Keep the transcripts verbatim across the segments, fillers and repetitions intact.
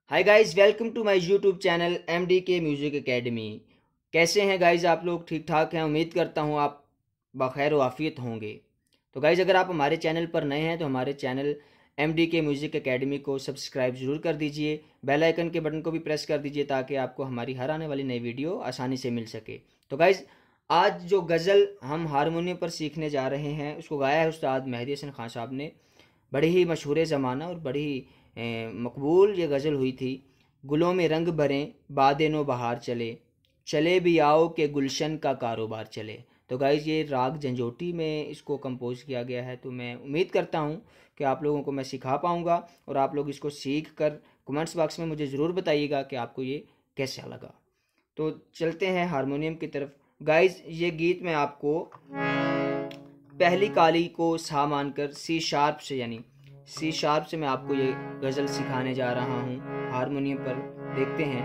Hi guys, welcome to my YouTube channel M D K music academy. कैसे हैं guys आप लोग? ठीक ठाक हैं? उम्मीद करता हूं आप बखैर व आफियत होंगे। तो गाइस, अगर आप हमारे चैनल पर नए हैं तो हमारे channel M D K music academy को सब्सक्राइब ज़रूर कर दीजिए। बेल आइकन के बटन को भी प्रेस कर दीजिए ताकि आपको हमारी हर आने वाली नई वीडियो आसानी से मिल सके। तो गाइस, आज जो गज़ल हम हारमोनियम पर सीखने जा रहे हैं उसको गाया है उस्ताद मेहदी हसन खान साहब ने। बड़ी ही मशहूर ज़माना और बड़ी ही ए, मकबूल ये गज़ल हुई थी। गुलों में रंग भरें बादे नो बहार चले, चले भी आओ के गुलशन का कारोबार चले। तो गाइज, ये राग झंझोटी में इसको कंपोज किया गया है। तो मैं उम्मीद करता हूँ कि आप लोगों को मैं सिखा पाऊँगा और आप लोग इसको सीख कर कमेंट्स बॉक्स में मुझे ज़रूर बताइएगा कि आपको ये कैसा लगा। तो चलते हैं हारमोनियम की तरफ। गाइज, ये गीत मैं आपको पहली काली को सा मानकर सी शार्प से यानी सी शार्प से मैं आपको ये गज़ल सिखाने जा रहा हूँ हारमोनियम पर। देखते हैं।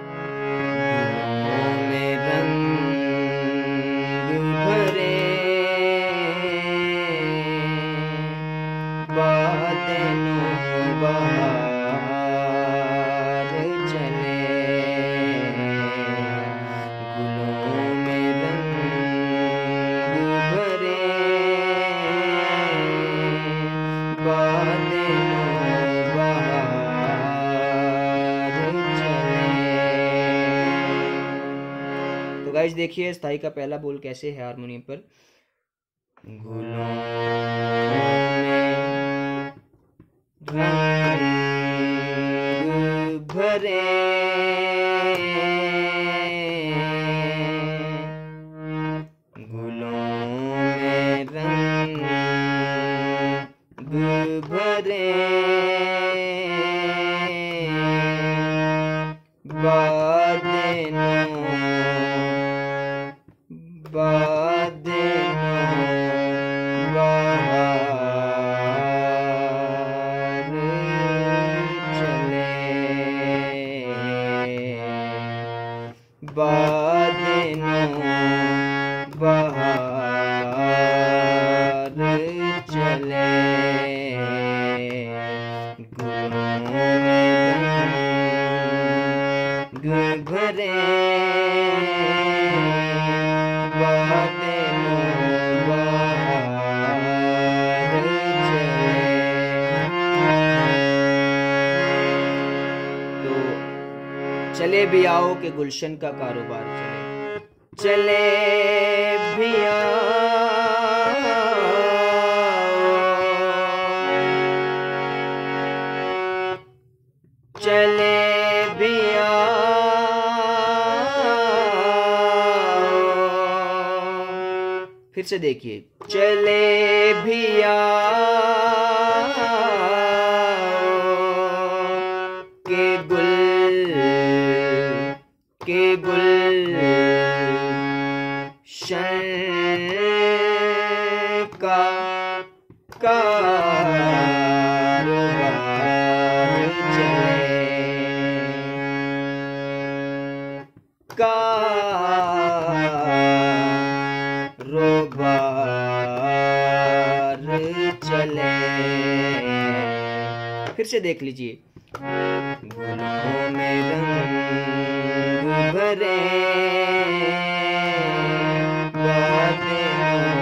गुलों में रंग भरे बादलों बहार चले, गुलों में रंग भरे गाइस, देखिए स्थाई का पहला बोल कैसे है हारमोनियम पर। गुलों में रंग भरे गुलों में रंग भरे बादलों बादलों बहार चले, बादलों बहार चले, गुलों में रंग भरे चले भी आओ के गुलशन का कारोबार चले, चले भी आओ, चले भी आओ। फिर से देखिए, चले भी आओ के गुल के गुलशन का कारोबार चले, कारोबार चले। फिर से देख लीजिए। गुलों में रंग भरे बादलों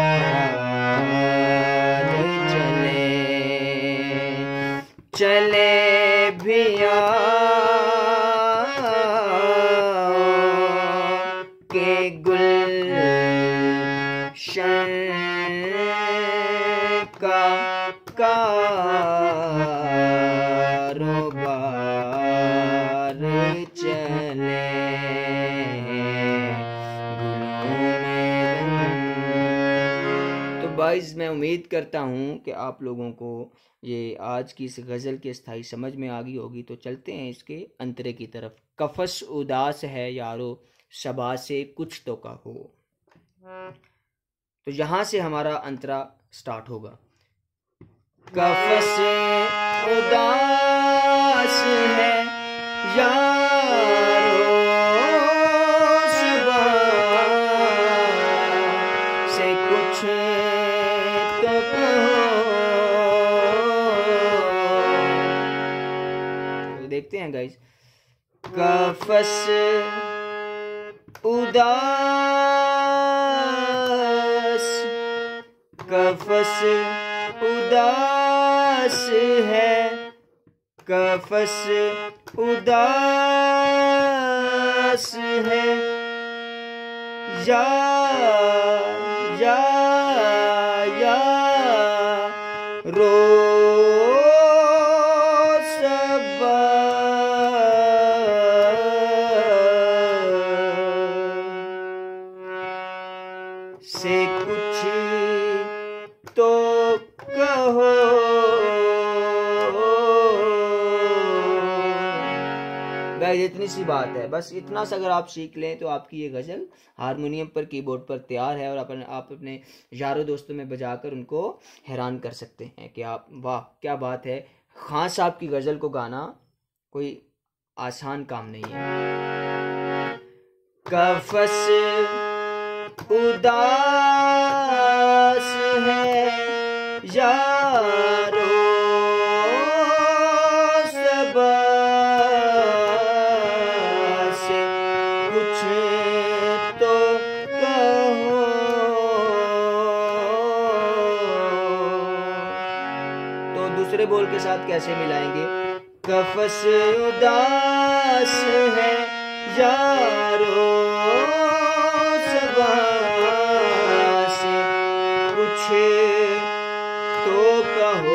बहार चले, चले भी आओ के गुलशन का कारोबार चले, गुलों में रंग। तो गाइस, मैं उम्मीद करता हूँ कि आप लोगों को ये आज की इस गज़ल की स्थाई समझ में आ गई होगी। तो चलते हैं इसके अंतरे की तरफ। कफस उदास है यारो सबा से कुछ तो कहो। तो यहाँ से हमारा अंतरा स्टार्ट होगा। कफस उदास है यारो सबा से कुछ तो कहो। देखते हैं गाइज। कफस उदास, कफस उदास है, कफस उदास है, या या या रो सबा से कुछ तो कहो। गाइस इतनी सी बात है, बस इतना सा अगर आप सीख लें तो आपकी ये गज़ल हारमोनियम पर, कीबोर्ड पर तैयार है और अपन आप अपने यारों दोस्तों में बजाकर उनको हैरान कर सकते हैं कि आप वाह क्या बात है। खान साहब की गज़ल को गाना कोई आसान काम नहीं है। कफस उदास है यारो सबा से कुछ तो कहो। तो दूसरे बोल के साथ कैसे मिलाएंगे? कफस उदास है यारो सबा से कुछ तो कहो,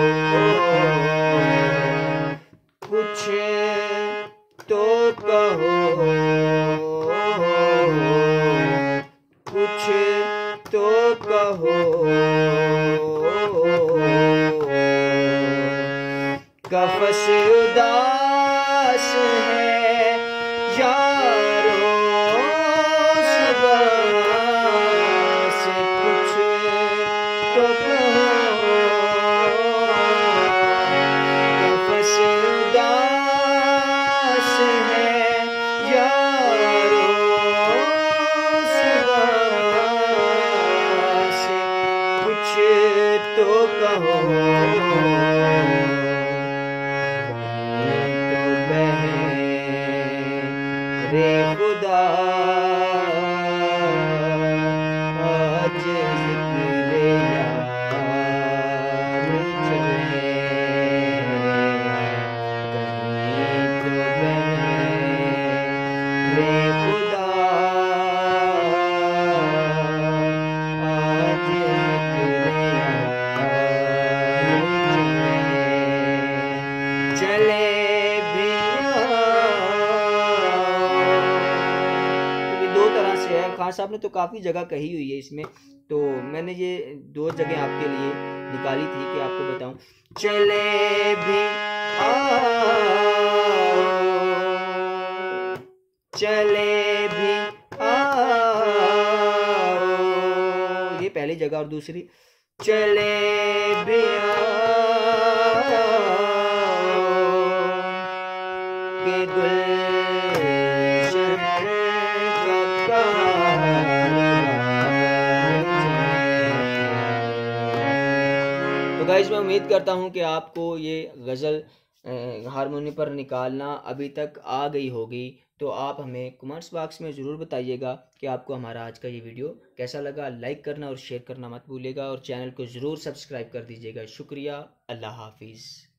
कुछ तो कहो, कुछ तो कहो। कफस उदास है यारो सबा से कुछ तो कहो। कफस उदास है यारो सबा से कुछ तो कहो। रे खुदा आज ज़िक्र यार चले, कहीं तो बहने रे खुदा आज ज़िक्र यार चले, चले भी खान साहब ने तो काफ़ी जगह कही हुई है इसमें, तो मैंने ये दो जगह आपके लिए निकाली थी कि आपको बताऊं। चले भी आओ, चले भी आओ, ये पहली जगह। और दूसरी चले भी आओ के गुलशन का तो गाइस मैं उम्मीद करता हूँ कि आपको ये गज़ल हारमोनियम पर निकालना अभी तक आ गई होगी। तो आप हमें कमेंट्स बॉक्स में ज़रूर बताइएगा कि आपको हमारा आज का ये वीडियो कैसा लगा। लाइक करना और शेयर करना मत भूलिएगा और चैनल को ज़रूर सब्सक्राइब कर दीजिएगा। शुक्रिया, अल्लाह हाफिज़।